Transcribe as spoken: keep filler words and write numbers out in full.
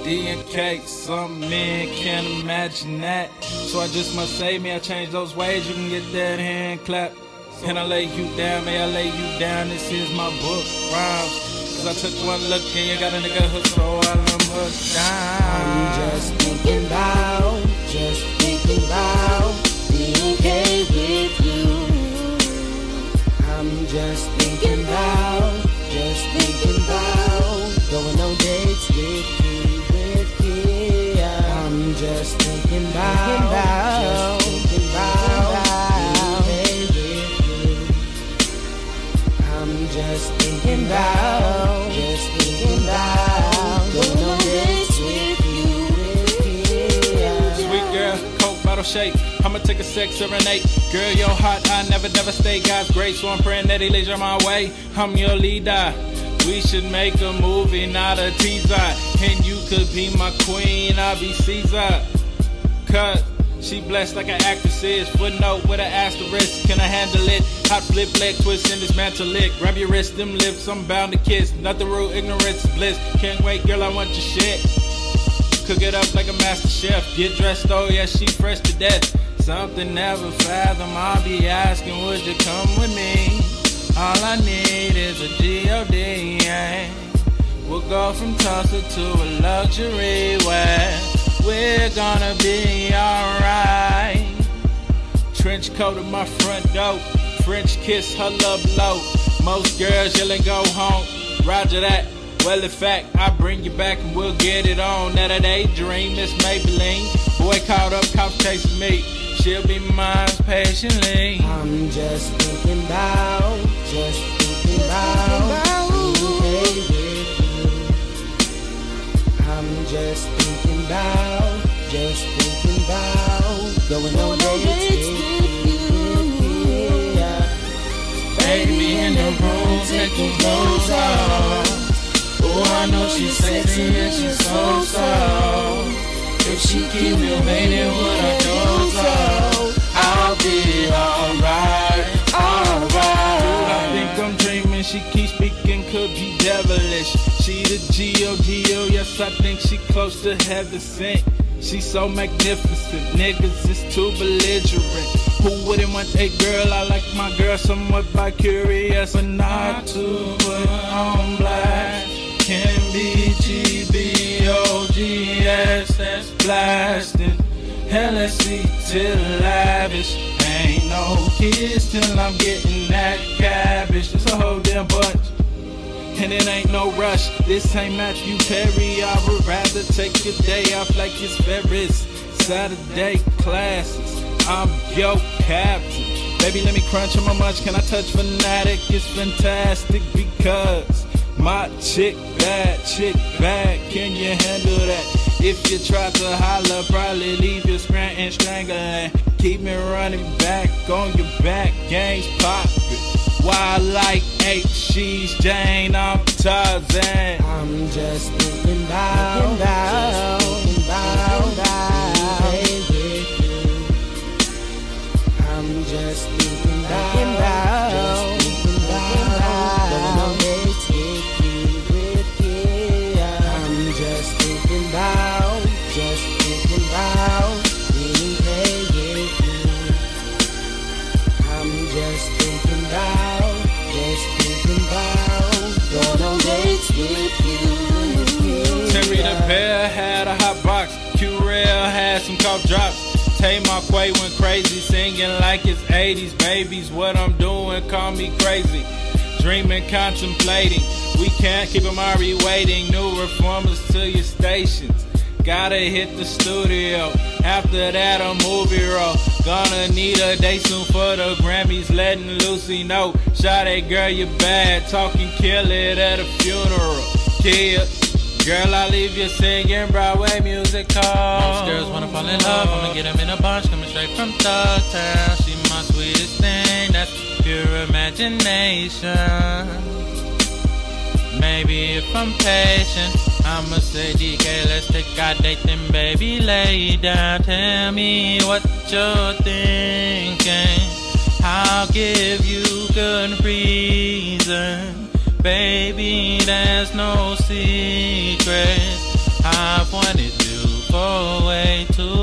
D and K, some men can't imagine that. So I just must say, may I change those ways, you can get that hand clap. Can I lay you down, may I lay you down, this is my book, rhymes. Cause I took one look and you got a nigga hooked, so while I'm hooked down. I'm just thinking about, just thinking about being okay with you. I'm just thinking about, just thinking about going on dates with you, with you. I'm just thinking about, just thinking about being okay with you. I'm just thinking about, just thinking about going on dates with you, with you. Sweet girl, Coke bottle shape, I'ma take a sec, serenade. Girl, you're hot, I never devastate. God's grace, so I'm praying that he leads you my way. I'm your leader. We should make a movie, not a teaser. And you could be my queen, I'll be Caesar. Cause she blessed like an actress is. Footnote with an asterisk, can I handle it? Hot flip, leg twist, and dismantle it. Grab your wrist, them lips, I'm bound to kiss. Nothing rude, ignorance is bliss. Can't wait, girl, I want your shit. Cook it up like a master chef. Get dressed, oh yeah, she fresh to death. Something never fathom, I'll be asking, would you come with me? All I need is a G O D, yeah. We'll go from Tulsa to a luxury where we're gonna be alright. Trench coat at my front door, French kiss, her love low. Most girls yelling go home, roger that. Well, in fact, I bring you back and we'll get it on. That a daydream, Miss Maybelline. Boy caught up, cop chasing me. She'll be mine patiently. I'm just thinking about, just thinking about being okay with you. I'm just thinking about, just thinking about going on dates with you. Yeah. Baby in the room, take your clothes off. Oh, I know she's sexy and she's so soft. If she keep me waiting when I doze off, I'll be alright, alright. Dude, I think I'm dreaming, she keeps speaking, could be devilish. She the G O D O, yes, I think she close to heaven sent. She's so magnificent, niggas is too belligerent. Who wouldn't want a girl? I like my girl somewhat by curious, but not to put on blast. Can be G B O G S, that's blasting. Hell, let's see till lavish. Ain't no kids till I'm getting that cabbage. It's a whole damn bunch, and it ain't no rush. This ain't Matthew Perry. I would rather take a day off like it's Ferris. Saturday classes, I'm your captain. Baby, let me crunch on my munch. Can I touch fanatic? It's fantastic because my chick bad, chick bad. Can you handle that? If you try to holler, probably leave you scranting, strangling. Keep me running back on your back, games poppin'. Why like eight, she's Jane, I'm Tarzan. I'm just thinking about, thinking about, thinking about, about with you. I'm just thinking about, thinking about, thinking about going on dates with you, with you. I'm just thinking about, just thinking about being okay with you. I'm just thinking about, just thinking about going on dates with you. Terry the Bear had a hot box. Q-Rail had some cough drops. Tay Marquay went crazy, singing like it's eighties. Babies, what I'm doing, call me crazy. Dreaming, contemplating. We can't keep them already waiting. New reformers to your stations. Gotta hit the studio. After that, a movie roll. Gonna need a day soon for the Grammys. Letting Lucy know. Shawty, girl, you bad. Talking, kill it at a funeral. Kill. Girl, I leave you singing Broadway musical. Most girls wanna fall in love. I'ma get them in a bunch. Coming straight from Thugtown. She my sweetest thing. That's pure imagination. Maybe if I'm patient, I'ma say, D K, let's take our date, then baby, lay down. Tell me what you're thinking. I'll give you good reason. Baby, there's no secret. I I've wanted you for way too